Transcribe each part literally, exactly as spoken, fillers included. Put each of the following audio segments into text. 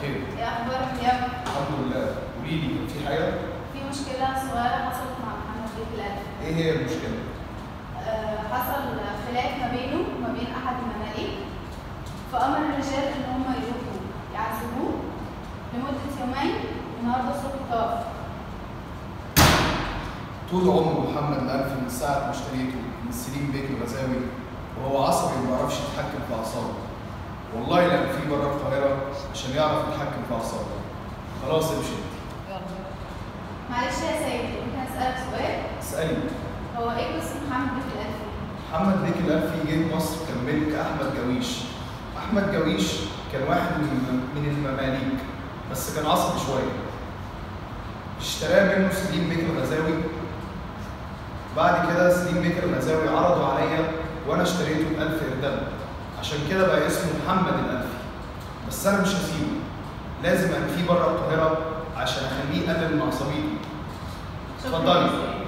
الخير. ايه اخبارك يا ابني؟ الحمد لله. قولي لي كان في حاجه؟ في مشكله صغيره حصلت مع محمد بيت الألف. ايه هي المشكله؟ أه حصل خلاف ما بينه وما بين احد المماليك، فامر الرجال ان هم يروحوا يعذبوه لمده يومين. النهارده الصبح توفى. طول عمر محمد الألف من ساعه ما اشتريته من سليم بيك الغزاوي وهو عصبي ما بيعرفش يتحكم في اعصابه. والله لو في بره القاهره عشان يعرف يتحكم في اعصابه. خلاص امشي انت. يلا. معلش يا سيدي، ممكن اسالك سؤال؟ اسالي. هو ايه قصه محمد بيك الألف؟ محمد بيك الألفي جه مصر كان ملك احمد جويش. احمد جويش كان واحد من من المماليك بس كان عصبي شويه. اشتراه منه سليم بيك الغزاوي. بعد كده سليم بيك الغزاوي عرضوا عليا وانا اشتريته ب ألف إرداب، عشان كده بقى اسمه محمد الألفي. بس انا مش هسيبه، لازم انفيه بره القاهره عشان اخليه يقلل من عصبيته. اتفضلي.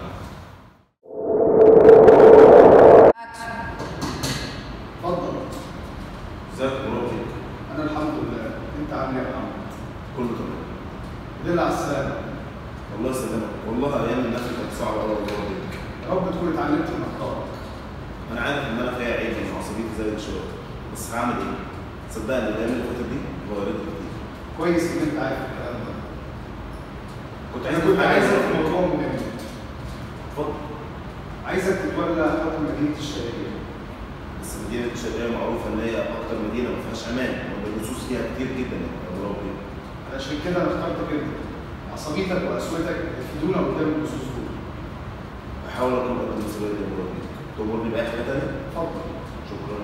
اتفضل. ازيك يا مراتي؟ انا الحمد لله، انت عامل ايه يا محمد؟ كله تمام. دل على السلامه. الله يسلمك، والله ايام النفي كانت صعبه قوي والله بيك. يا رب تكون اتعلمت من اخطائك. انا عارف ان انا فيها عيب ان عصبيتي زادت شويه، بس هعمل ايه؟ صدقني الايام اللي فاتت دي غيرت كتير. كويس ان انت عارف الكلام ده. كنت انا عايز كنت عايزك في موضوع مهم. اتفضل. عايزك تتولى حكم مدينه الشرقيه. بس مدينه الشرقيه معروفه ان هي اكتر مدينه ما فيهاش امان، واللصوص فيها كتير جدا يا مراتي. علشان كده انا اخترتك انت. عصبيتك وقسوتك يفيدونا قدام اللصوص دول. بحاول اكون قد المسؤوليه دي يا مراتي. تأمرني بأي حاجه تانيه؟ اتفضل. شكرا.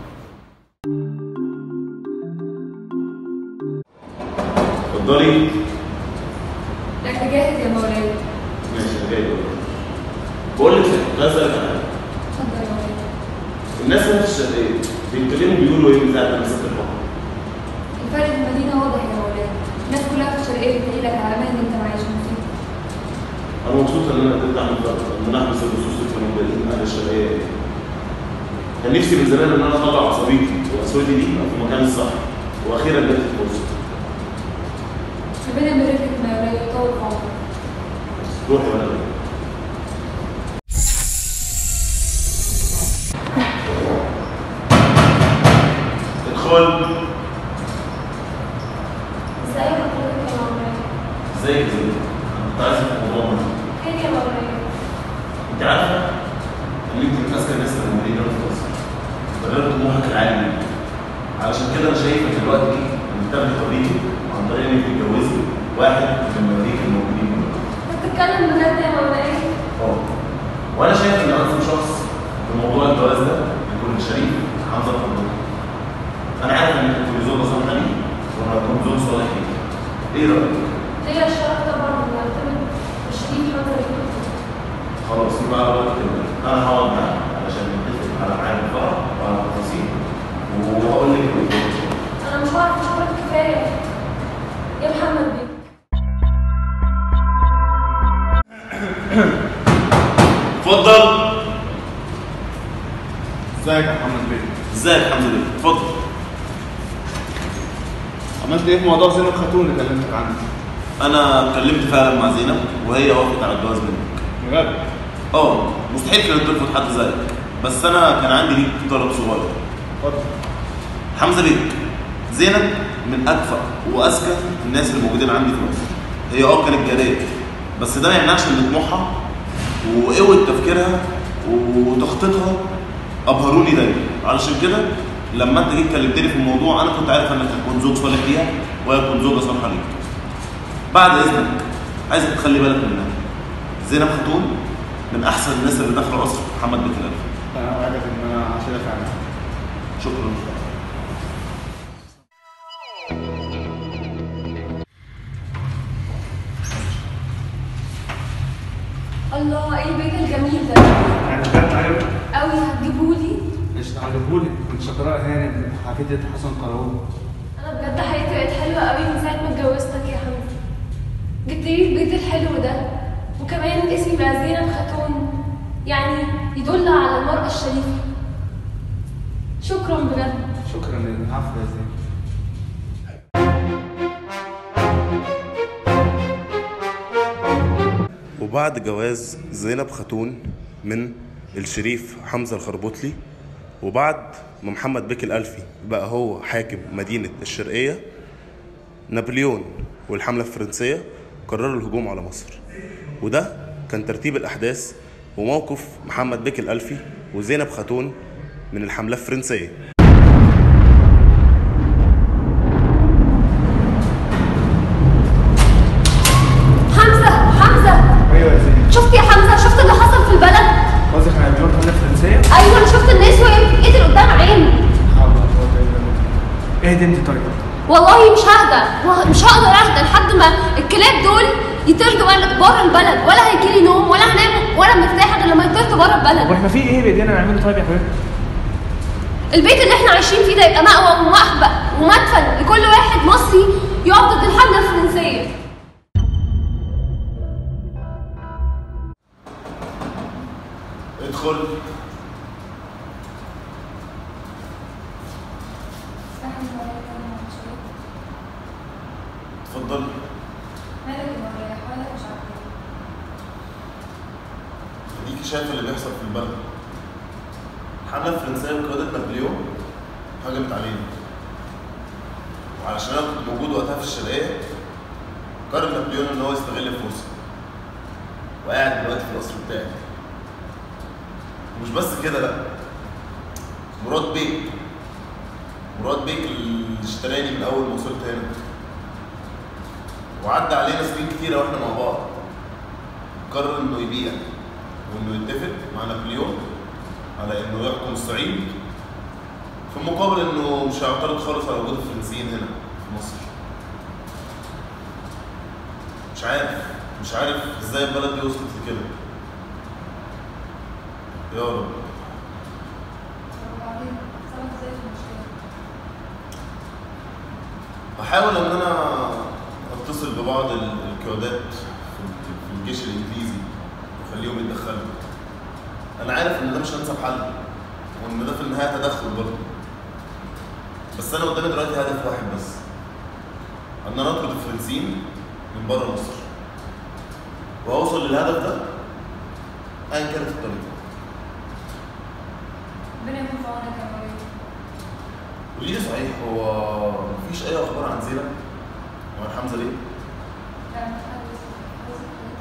اتفضلي. لك جاهز يا مولاي. ماشي انا جاي دلوقتي. بقول لك كنت عايز اسالك على حاجه. اتفضل يا مولاي. الناس اللي في الشرقيه بيتكلموا بيقولوا ايه من ساعه ما مسكت الحكم؟ الفرق في المدينة واضح يا مولاي. الناس كلها في الشرقية بتقول لك على امان انت معيش فيه. انا مبسوط ان انا قدرت اعمل فرق ان انا احبس اللصوص اللي كانوا موجودين اهل الشرقيه دي. كان نفسي من زمان ان انا اطلع عصبيتي وقسوتي دي في المكان الصح، واخيرا جت الفرصه. ربنا يبارك لك يا مولاي ويطول في عمرك. روحي وانا جاي. ادخل. ازيك حضرتك يا مولاي؟ ازيك يا زينب؟ انا كنت عايز في الموضوع ده. خير يا مولاي. انت عارفه ان انت من اذكى الناس اللي موجودين هنا في مصر. بلغت طموحك العالي جدا. علشان كده انا شايفك دلوقتي انك تاخدي حريتك عن طريق انك تتجوزي واحد من المماليك الموجودين هنا. انت بتتكلم بجد يا مولاي؟ اه. وانا شايف ان انسب شخص في موضوع الجواز ده يكون الشريف حمزه الفضل. انا عارف انك تكوني زوجة صالحه لي وانا هكون زوج صالح ليك. ايه رايك؟ ليا الشرف طبعا اني ارتبط بالشريف حضرتك الفضل. خلاص يبقى على وقت كده انا هقعد معاك علشان نتفق على ميعاد الفرح وعلى التفاصيل وهقول لك الموضوع. انا مش هعرف اشكرك كفايه يا محمد بيه. اتفضل. ازيك يا محمد بيه؟ ازيك الحمد لله. اتفضل. عملت ايه في موضوع زينب خاتون اللي كلمتك عنه؟ انا اتكلمت فعلا مع زينب وهي وافقت على الجواز منك. بجد؟ اه مستحيل كانت ترفض حد زيك، بس انا كان عندي ليك طلب صغير. اتفضل. حمزه بيك، زينب من اكفأ واذكى الناس اللي موجودين عندي في مصر. هي اه كانت جاريه، بس ده ما يمنعش ان طموحها وقوه تفكيرها وتخطيطها ابهروني دايما. علشان كده لما انت جيت كلمتني في الموضوع انا كنت عارف انك هتكون زوج صالح ليها وهي تكون زوجه صالحه ليك. بعد اذنك عايزك تخلي بالك منها. زينب خاتون من احسن الناس اللي دخلوا قصر محمد بيك الألفي. انا اوعدك ان انا عشان افهم. شكرا. الله ايه البيت الجميل ده؟ يعني بجد عجبك؟ قوي هتجيبولي؟ مش هجيبهولك، كنت شاطراء هانم حفيدة حسن قراوي. انا بجد حياتي بقت حلوه قوي من ساعه ما اتجوزتك يا حمزه. جبت لي البيت الحلو ده وكمان اسمي بقى زينب خاتون، يعني يدل على المرأة الشريفة. شكرا بجد. شكرا للعفو يا زين. وبعد جواز زينب خاتون من الشريف حمزة الخربوطلي، وبعد ما محمد بك الألفي بقى هو حاكم مدينة الشرقية، نابليون والحملة الفرنسية قرروا الهجوم على مصر. وده كان ترتيب الأحداث وموقف محمد بك الألفي وزينب خاتون من الحملة الفرنسية. شفت يا حمزه؟ شفت اللي حصل في البلد؟ قصدك على الجون الحمله الفرنسيه؟ ايوه انا شفت الناس وهي بتتقتل قدام عيني. اهدي انت طيب. والله مش ههدى، مش هقدر اهدى لحد ما الكلاب دول يطردوا بره البلد، ولا هيجيلي نوم ولا هنام ولا مرتاحه غير لما يطردوا بره البلد. واحنا في ايه بايدينا نعمله طيب يا حبيبي؟ البيت اللي احنا عايشين فيه ده يبقى مأوى ومخبأ ومدفن لكل واحد مصري يقف ضد الحمله الفرنسيه. ادخل. اتفضل. مالك يا مريم؟ حالك مش عارفه. اديكي شايفه اللي بيحصل في البلد. الحمله الفرنسيه بقياده نابليون هجمت علينا، وعلشان انا كنت موجود وقتها في الشرقيه قرر نابليون ان هو يستغل الفرصه، وقاعد دلوقتي في القصر بتاعي. مش بس كده، لا، مراد بيك مراد بيك اللي اشتراني من اول ما وصلت هنا، وعدى علينا سنين كتيره واحنا مع بعض، قرر انه يبيع وانه يتفق مع نابليون على انه يحكم الصعيد في مقابل انه مش هيعترض خالص على وجود الفرنسيين هنا في مصر. مش عارف مش عارف ازاي البلد دي وصلت لكده. يا رب. وبعدين اتصرف ازاي في المشكله؟ بحاول ان انا اتصل ببعض القيادات في الجيش الانجليزي واخليهم يتدخلوا. انا عارف ان ده مش انسب حل، وان ده في النهايه تدخل برضه، بس انا قدامي دلوقتي هدف واحد بس، ان انا اطرد الفرنسيين من بره مصر، واوصل للهدف ده ايا كانت الطريقه. ربنا يكون في عونك يا مريم. قولي لي صحيح، هو مفيش اي اخبار عن زينب وعن حمزه ليه؟ لا مش عارفه.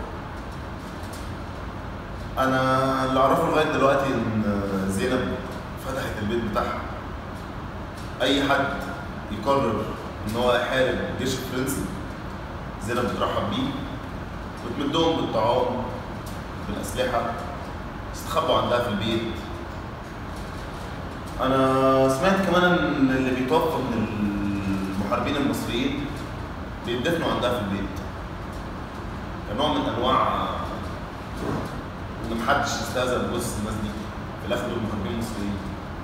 انا اللي اعرفه لغايه دلوقتي ان زينب فتحت البيت بتاعها. اي حد يقرر ان هو يحارب الجيش الفرنسي زينب بترحب بيه وتمدهم بالطعام بالاسلحه، يستخبوا عندها في البيت. انا سمعت كمان ان اللي بيتوفى من المحاربين المصريين بيدفنوا عندها في البيت كنوع من انواع ان محدش يستهزأ بجثث الناس دي، في الاخر دول محاربين مصريين.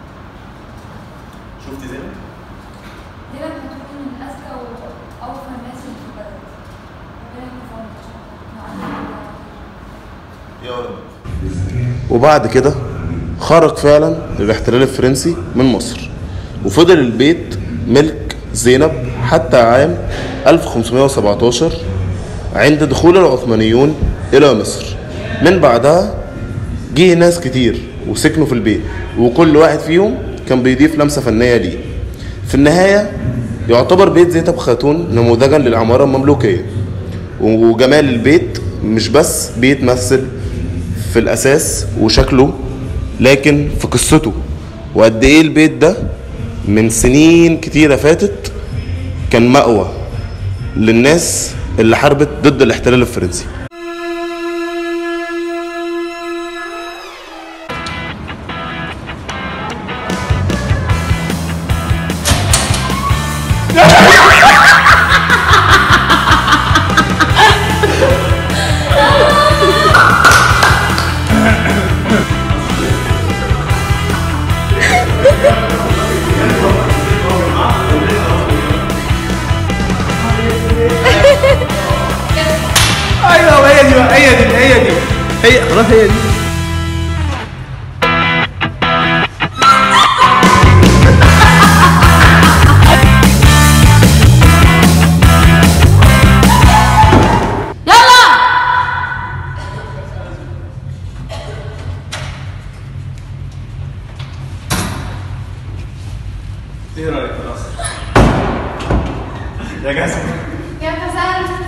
شفتي زينب؟ زينب هتكون من اذكى واوفى الناس اللي في البلد. ربنا يكون في عونك يا رب. وبعد كده خرج فعلا الاحتلال الفرنسي من مصر، وفضل البيت ملك زينب حتى عام ألف وخمسمائة وسبعة عشر عند دخول العثمانيون إلى مصر. من بعدها جه ناس كتير وسكنوا في البيت، وكل واحد فيهم كان بيضيف لمسة فنية ليه. في النهاية يعتبر بيت زينب خاتون نموذجا للعمارة المملوكية، وجمال البيت مش بس بيتمثل في الأساس وشكله، لكن في قصته، وقد ايه البيت ده من سنين كتيرة فاتت كان مأوى للناس اللي حاربت ضد الاحتلال الفرنسي. ايوه هي دي بقى، هي دي هي دي هي خلاص هي دي. يلا ايه رايك خلاص؟ يا جاسم يا حسن